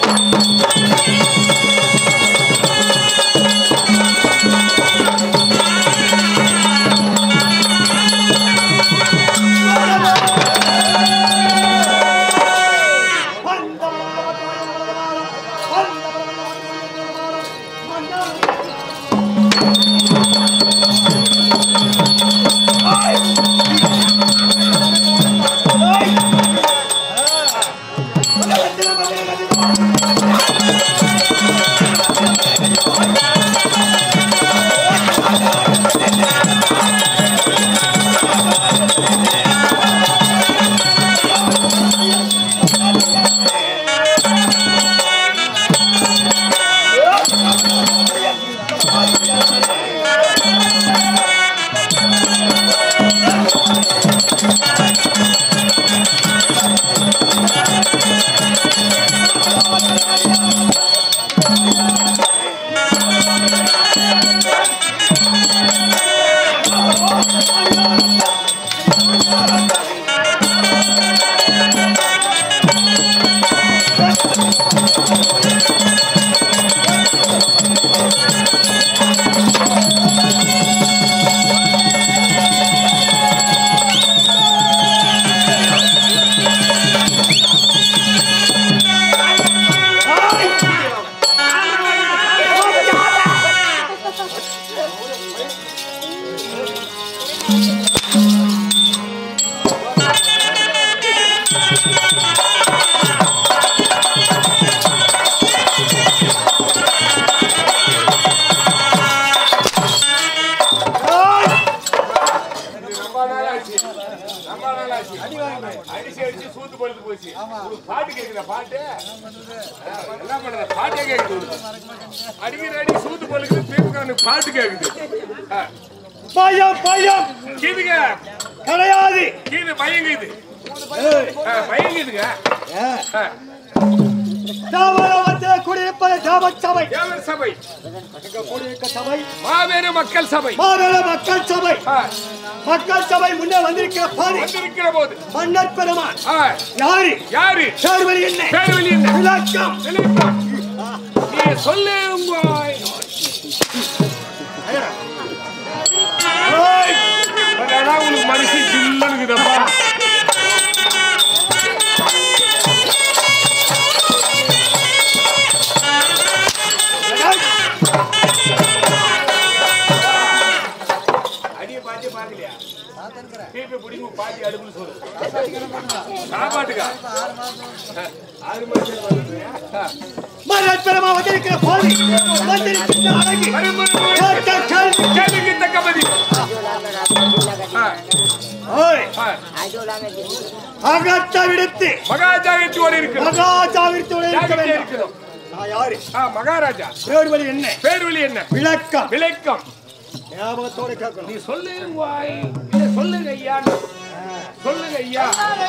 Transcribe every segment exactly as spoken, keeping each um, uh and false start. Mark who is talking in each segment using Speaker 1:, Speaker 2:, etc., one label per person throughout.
Speaker 1: மகாராஜா பேர் வழி என்ன பேர் வழி என்ன விளக்கம் விளக்கம் ஞாபகத்தோட கேட்கணும். நீ சொல்லுங்க சொல்லுங்க ஐயா சொல்லுங்க ஐயா.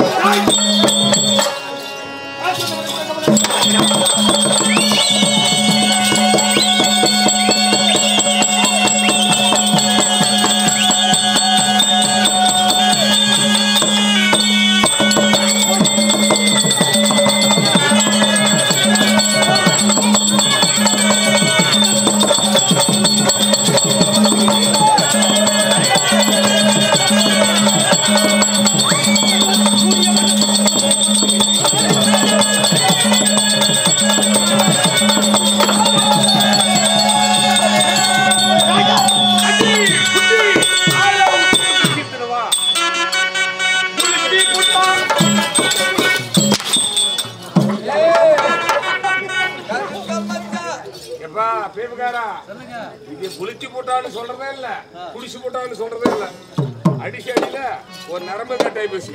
Speaker 1: குளிச்சு போட்டான்னு சொல்றதே இல்ல, குடிச்சு போட்டான்னு சொல்றதே இல்ல. அடிச்சு அடியில ஒரு நரம்பு கட்டாய் பேசி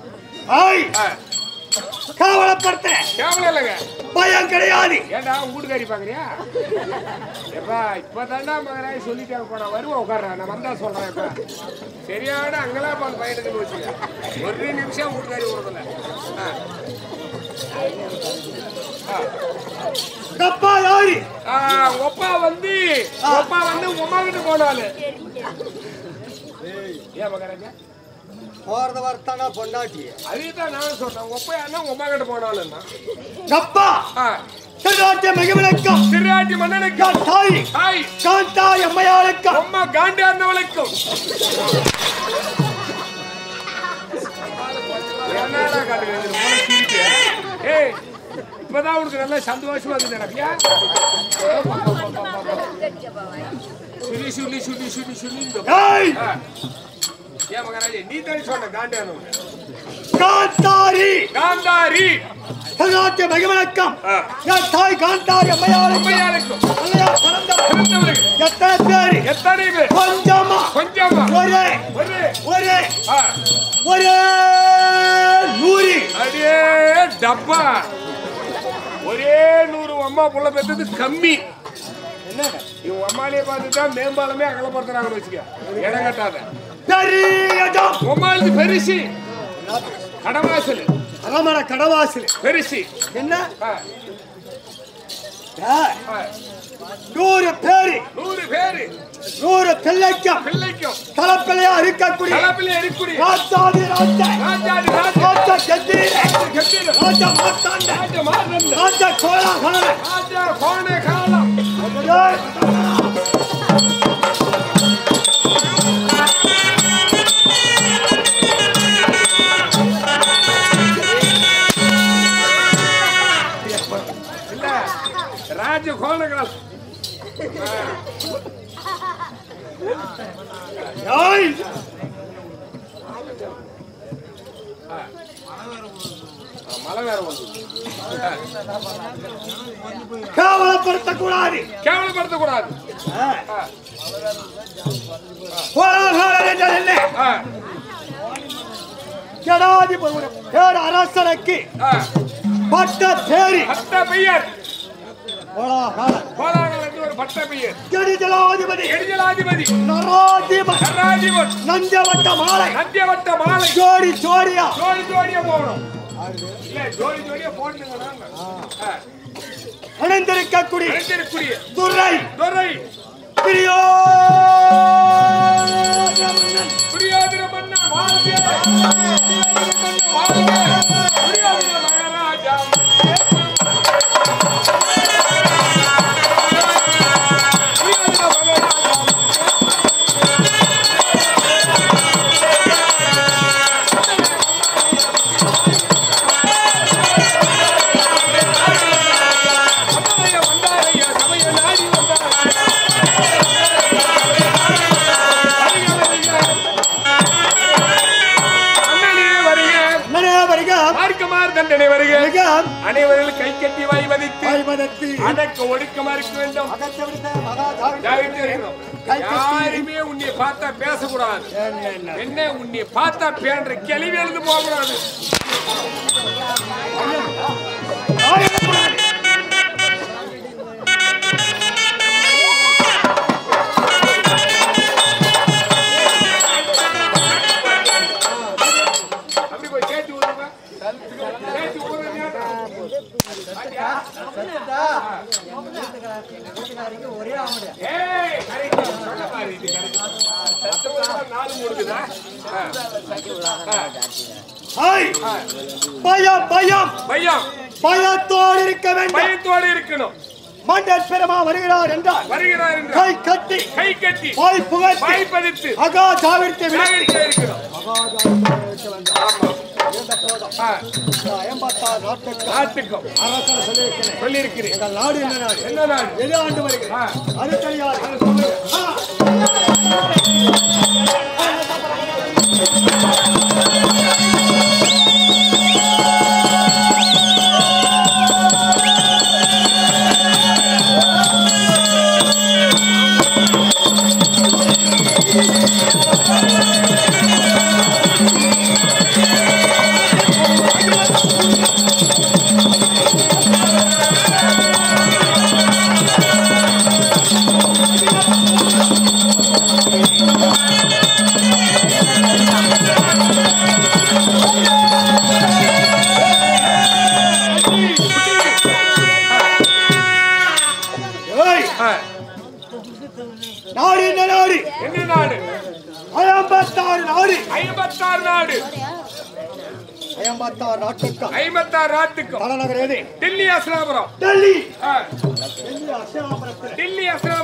Speaker 2: காவலப்படுத்த
Speaker 1: கேவலம் இல்லைங்க,
Speaker 2: பயம் கிடையாது.
Speaker 1: ஏண்டா வீட்டுக்காரி பாக்குறியா? எப்பா இப்பதான்டா மகனாய் சொல்லிட்டாங்க போனா வருவா உட்கார்றா, நான் வந்தா சொல்றேன். இப்ப சரியான அங்கெல்லாம் பால் பயிருக்கு வச்சுக்க, ஒரு நிமிஷம் வீட்டுக்காரி விடுறதில்ல.
Speaker 2: அப்பா யாரு?
Speaker 1: ஒப்பா வந்து ஒப்பா வந்து உமா கிட்ட போனாலு ஏன் மகராஜா
Speaker 2: போறத வரத்தானா பொண்டாட்டி?
Speaker 1: அதுதான் நான் சொல்றேன். ஒப்பா என்ன உமா கிட்ட போனாலும்
Speaker 2: அப்பா திருநாட்டிய மிகவிளக்கம்
Speaker 1: திருநாட்டி மன்னனுக்கும்
Speaker 2: தாய்
Speaker 1: தாய்
Speaker 2: காந்தாய் அம்மையாளுக்கும்
Speaker 1: அம்மா காண்டியார்ந்தவளுக்கும் என்னடா காட்டுகிறது ஏய் இப்பதான் உனக்கு நல்லா சந்தோஷமா இருக்கு நடக்கியா சுடி சுடி சுடி சுடி சுடி ஏன் மகராஜே நீ தான் சொன்ன காண்டியார்ந்தவன்
Speaker 2: காந்தாரி
Speaker 1: காந்தாரி
Speaker 2: திருநாட்டிய மிகவிளக்கம் என் தாய் காந்தாரி அம்மையாளுக்கும்
Speaker 1: அம்மையாளுக்கும்
Speaker 2: அம்மையார் பிறந்தவர்
Speaker 1: பிறந்தவர்கள்
Speaker 2: எத்தனை பேர்
Speaker 1: எத்தனை பேர்
Speaker 2: கொஞ்சமா
Speaker 1: கொஞ்சமா
Speaker 2: ஒரே
Speaker 1: ஒரு
Speaker 2: ஒரே
Speaker 1: ஆ
Speaker 2: ஒரே நூறு
Speaker 1: அடே டப்பா ஒரே நூறு அம்மா புள்ள பெற்றது கம்மி
Speaker 2: என்ன
Speaker 1: இவன் அம்மாலே பார்த்துட்டா மேம்பாலமே அகலப்படுத்துறாங்கன்னு வச்சுக்க இடம் கட்டாத
Speaker 2: பெரியடம்
Speaker 1: உமாளுக்கு பெருசி கடவாசல்
Speaker 2: அலமர கடவாசல்
Speaker 1: பெருசி
Speaker 2: என்ன
Speaker 1: ஆ,
Speaker 2: ஏய்,
Speaker 1: ஆ,
Speaker 2: நூறு பேரு
Speaker 1: நூறு பேரு
Speaker 2: நூறு பிள்ளைக்கும்
Speaker 1: பிள்ளைக்கும்
Speaker 2: தலைப்பிள்ளையா இருக்கக்கூடிய
Speaker 1: கலப்பிலே இருக்கக்கூடிய
Speaker 2: ராஜாதி ராஜா
Speaker 1: ராஜாதி ராஜா
Speaker 2: ராஜா கெத்தீர
Speaker 1: கெட்டீர
Speaker 2: ராஜா மாத்தாண்ட
Speaker 1: ராஜா மாறந்த
Speaker 2: ராஜா கோலாகல
Speaker 1: ராஜா கோணே காலம் இல்ல ராஜ கோண காலம்
Speaker 2: ஏய்
Speaker 1: மழை வேற வந்து
Speaker 2: கேவலப்படுத்தக்கூடாது
Speaker 1: கேவலப்படுத்த கூடாது
Speaker 2: கோலாகல என்றால் என்ன ஜனாதிபதி பேர் அரசனுக்கு பட்ட பேரி
Speaker 1: பட்ட பெயர்
Speaker 2: கோலாகல
Speaker 1: கோலாகல் என்று ஒரு பட்ட பெயர்
Speaker 2: ஜனாதிபதி
Speaker 1: எடிஜலாதிபதி
Speaker 2: நராதிபதி
Speaker 1: கர்நாதிபன்
Speaker 2: நஞ்சவட்ட மாலை
Speaker 1: நந்தியவட்ட மாலை
Speaker 2: ஜோடி ஜோடியா
Speaker 1: ஜோடி ஜோடியா போகணும் இல்ல ஜோடி ஜோடியா போட்டுங்க
Speaker 2: அணிந்திருக்கக்கூடிய
Speaker 1: அணிந்திருக்கூடிய
Speaker 2: துரை
Speaker 1: துரை
Speaker 2: பிரியோ
Speaker 1: துரியோதன மன்னன் வாழ்க துரியோதன மன்னன் வாழ்க துரியோதன மகாராஜா தண்டனை வருக அனைவரும் கை கட்டி வாய் மதித்து அடக்க ஒடுக்கமா இருக்க வேண்டும். யாருமே உன்னை பார்த்தா பேசக்கூடாது. என்ன உன்னை பார்த்தா பேன்ற கேள்வி எழுந்து போகக்கூடாது. அப்படி போய் கேட்டு விடுங்க. கேட்டு விடுங்க. ஏய் கரெக்ட் சொல்ல பாரு இது கரெக்ட். நாலு மூடுதா?
Speaker 2: ஹாய் பயம் பயம்
Speaker 1: பயம்
Speaker 2: பயத்தோடு இருக்க வேண்டும்.
Speaker 1: பயத்தோடு இருக்கணும்.
Speaker 2: மண்டல் பெருமா வருகிறார் என்றால்
Speaker 1: வருகிறார் என்று
Speaker 2: கை கட்டி
Speaker 1: கை கட்டி
Speaker 2: வாய் புகழ்த்தி
Speaker 1: வாய் பதித்து
Speaker 2: அகா ஜாவிர்த்தி
Speaker 1: விளையாட்டு இருக்கணும். ஆமா
Speaker 2: ஐம்பத்தாறு நாட்டுக்கு
Speaker 1: நாட்டுக்கும்
Speaker 2: அரசர் சொல்லியிருக்கிறேன்
Speaker 1: சொல்லியிருக்கிறேன்.
Speaker 2: எங்கள் நாடு என்ன நாடு
Speaker 1: என்ன நாடு?
Speaker 2: எது ஆண்டு வருகிறேன் அது தெரியாது. நாடு என்ன நாடு?
Speaker 1: என்ன நாடு?
Speaker 2: ஐம்பத்தாறு நாடு
Speaker 1: ஐம்பத்தாறு நாடு
Speaker 2: ஐம்பத்தாறு நாட்டுக்கும்
Speaker 1: ஐம்பத்தாறு நாட்டுக்கும்
Speaker 2: தலைநகர் எது?
Speaker 1: டெல்லி அஸ்லாபுரம்.
Speaker 2: டெல்லி
Speaker 1: ஆ,
Speaker 2: டெல்லி அசனாபுரத்தில்
Speaker 1: டெல்லி அஸ்லாபுரம்